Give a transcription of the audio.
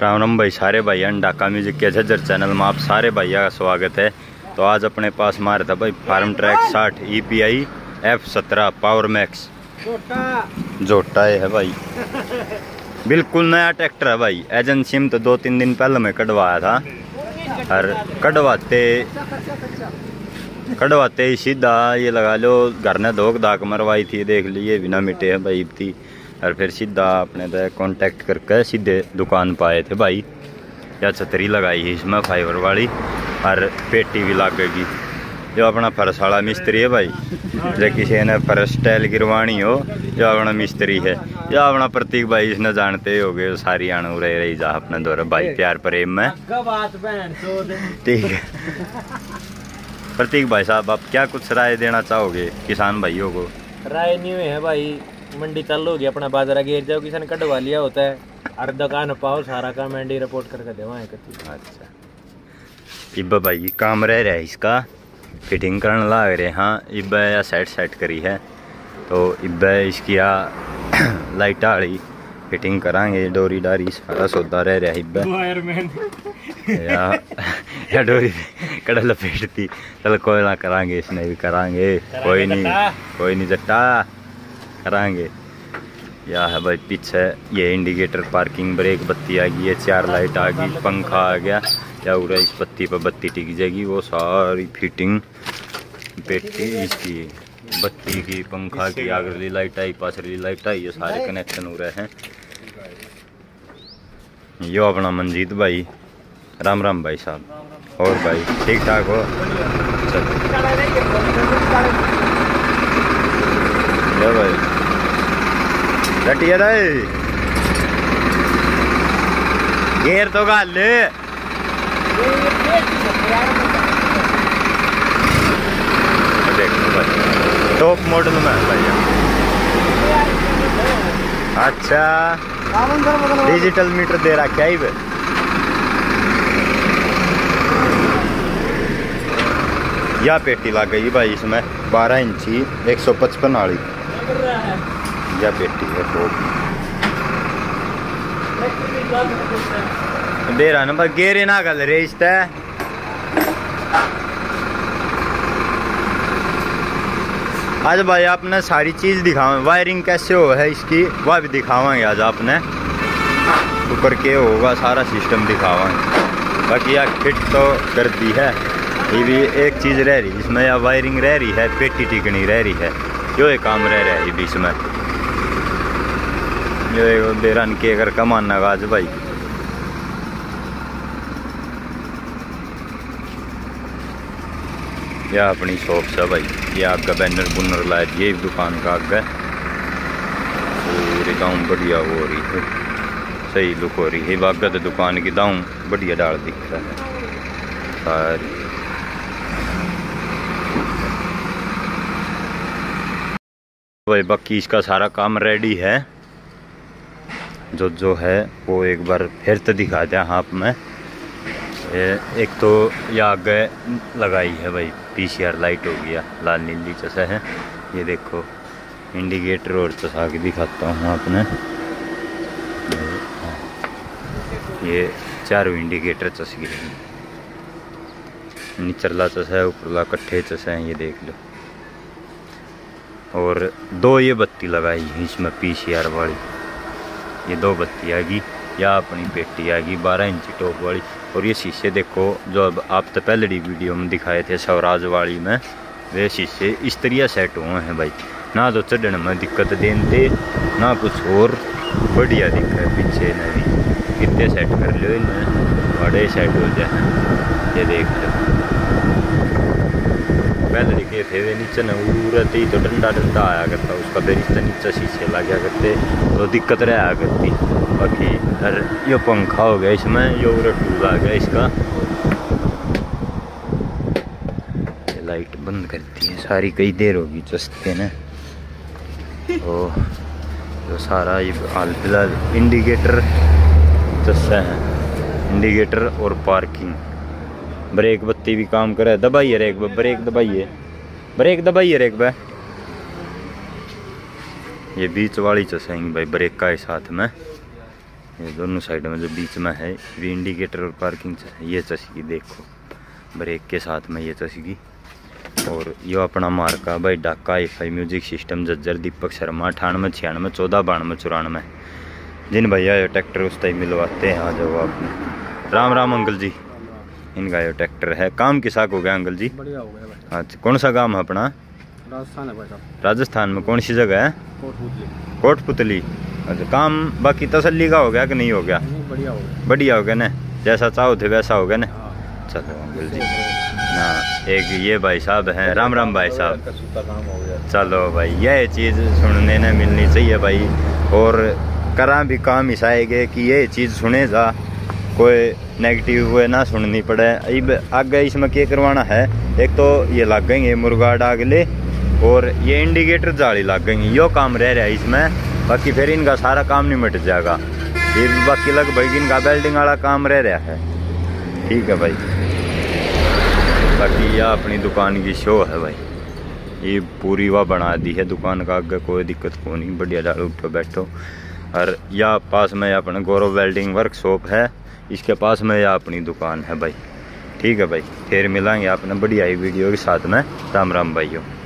राम राम भाई सारे भाई डाका म्यूजिक के झज्जर चैनल में आप सारे भैया का स्वागत है। तो आज अपने पास मारा था भाई Farmtrac 60 EPI F17 power max जोटा है भाई। बिल्कुल नया ट्रैक्टर है भाई। एजेंसी में तो 2-3 दिन पहले मैं कढ़वाया था और कढ़वाते ही सीधा ये लगा लो घर ने धोख धाक मरवाई थी, देख लिए बिना मिटे है भाई थी। और फिर सीधा अपने तो कांटेक्ट करके सीधे दुकान पर आए थे भाई। या छतरी लगाई है इसमें फाइबर वाली और पेटी भी लगेगी। जो अपना फर्श वाला मिस्त्री है भाई, जो किसी ने फर्श टाइल गिरवानी हो जो अपना मिस्त्री है। जो अपना प्रतीक भाई इसने जानते हो गए सारी आने रह रही जा अपने द्वारा भाई प्यार प्रेम में। ठीक है प्रतीक भाई साहब, आप क्या कुछ राय देना चाहोगे किसान भाइयों को? राय नहीं है भाई, मंडी चालू होगी अपना बाजार घेर जाओ, किसी ने कटवा लिया होता है और दुकान पाओ सारा काम मंडी रिपोर्ट करके देवा है। अच्छा इब्बा भाई काम रह रहा है इसका, फिटिंग करने लग रहे। हाँ इब्बा या सेट करी है तो इब्बा इसकी लाइट आड़ी फिटिंग करांगे। डोरी डारी सारा सौदा रह रहा है इब्बा या डोरी कड़ा लपेटती। चल कोई ना करांगे, इसने भी करांगे। कोई नहीं जट्टा करांगे। या है भाई पीछे ये इंडिकेटर पार्किंग ब्रेक बत्ती आ गई है, 4 लाइट आ गई, पंखा आ गया। या उरा इस बत्ती पर बत्ती टिक जाएगी। वो सारी फिटिंग पेटी इसकी बत्ती की, पंखा की, आगली लाइट आई, पासली लाइट आई, ये सारे कनेक्शन हो रहे हैं। यो अपना मंजीत भाई, राम राम भाई साहब। और भाई ठीक ठाक हो? चल भाई घटिया घेर तो गाल टॉप मॉडल में है भैया। अच्छा डिजिटल मीटर दे रहा क्या ही बे? या पेटी लग गई भाई इसमें 12 इंची 155 वाली या पेटी है दे रहा ना। गेरे ना गल रे इस आज भाई आपने सारी चीज दिखावे, वायरिंग कैसे हो है इसकी वह भी दिखावांगे आज आपने। ऊपर के होगा सारा सिस्टम दिखावांगे। बाकी यार फिट तो कर दी है। ये भी एक चीज रह रही इसमें, या वायरिंग रह रही है, पेटी टिकनी रह रही है, जो एक काम रह रहा है बीच में। जो बेरन के अगर कमाना गाज भाई या अपनी शॉप से भाई। ये आगे बैनर बुनर लाए, ये दुकान का आगे पूरी दाऊं बढ़िया हो रही है, सही लुक हो रही है। बागा तो दुकान की दाऊं बढ़िया डाल दिख रहा है सारी। भाई बाकी इसका सारा काम रेडी है। जो है वो एक बार फिर तो दिखा दें आप में। एक तो ये आगे लगाई है भाई PCR लाइट हो गया, लाल नीली चसा है। ये देखो इंडिकेटर और चसा के दिखाता हूँ आपने। ये चारों इंडिकेटर चस गए, निचला चसा है, ऊपरला कट्ठे चसा है, ये देख लो। और 2 ये बत्ती लगाई है इसमें PCR वाली, ये 2 बत्ती आएगी। या अपनी पेटी आएगी 12 इंची टॉप वाली। और ये शीशे देखो जो अब आप तो पहले वीडियो में दिखाए थे स्वराज वाली में, वे शीशे इस तरह सेट हुए हैं भाई। ना तो चढ़ने में दिक्कत देते ना कुछ और, बढ़िया दिख रहा है। पीछे ने भी कितने सेट कर लो इन्हें, बड़े सेट हो जाए। ये देख लो पहले दिखे थे वे नीचे नूरत ही तो डंडा आया करता उसका, फिर इतना नीचे शीशे लग गया करते तो दिक्कत रहा करती। बाकी हर ये पंखा हो गया इसमें, ये टूल आ गया इसका। ये लाइट बंद करती है सारी, कई देर होगी चस्ते ने। तो सारा ये हाल फिलहाल इंडिकेटर चस्सा है, इंडिकेटर और पार्किंग। ब्रेक बत्ती भी काम करे, दबाइए रेक ब्रेक दबाइए, ब्रेक दबाइए रेक बे। ये बीच वाली चसेंगी भाई ब्रेक का ही साथ में। ये दोनों साइड में जो बीच में है ये इंडिकेटर और पार्किंग ये चसीगी, देखो ब्रेक के साथ में ये चसीगी। और यो अपना मार्का भाई ढाका हाई म्यूजिक सिस्टम जज्जर दीपक शर्मा 98 96 14 92 94। जिन भैया ये ट्रैक्टर उस टाइम मिलवाते हैं आ जाओ आप। राम राम अंकल जी, इनका ये ट्रैक्टर है। काम किसा हो गया अंकल जी? बढ़िया हो गया भाई। अच्छा कौन सा काम है अपना? राजस्थान है भाई साहब। राजस्थान में कौन सी जगह है? कोटपुतली। कोटपुतली। अच्छा काम बाकी तसल्ली का हो गया कि नहीं हो गया? बढ़िया हो गया। बढ़िया हो गया ना, जैसा चाहो थे वैसा हो गया ना। हाँ। चलो अंकल जी हाँ। एक ये भाई साहब हैं, राम राम भाई साहब। काम हो गया। चलो भाई यह चीज़ सुनने ने मिलनी चाहिए भाई, और करा भी काम हिसाएगे कि ये चीज़ सुने जा, कोई नेगेटिव हुए ना सुननी पड़े। अब आगे इसमें क्या करवाना है, एक तो ये लग गएंगे मुर्गा डागले और ये इंडिकेटर जाली लग गएंगी, यो काम रह रहा है इसमें। बाकी फिर इनका सारा काम नहीं मिट जाएगा, ये बाकी लगभग इनका वेल्डिंग वाला काम रह रहा है। ठीक है भाई, बाकी यह अपनी दुकान की शो है भाई, ये पूरी वह बना दी है दुकान का, आगे कोई दिक्कत को नहीं, बढ़िया डालो उठो बैठो। और या पास में अपना गौरव वेल्डिंग वर्कशॉप है, इसके पास में यह अपनी दुकान है भाई। ठीक है भाई, फिर मिलेंगे अपने बढ़िया ही वीडियो के साथ में। राम राम भाइयों।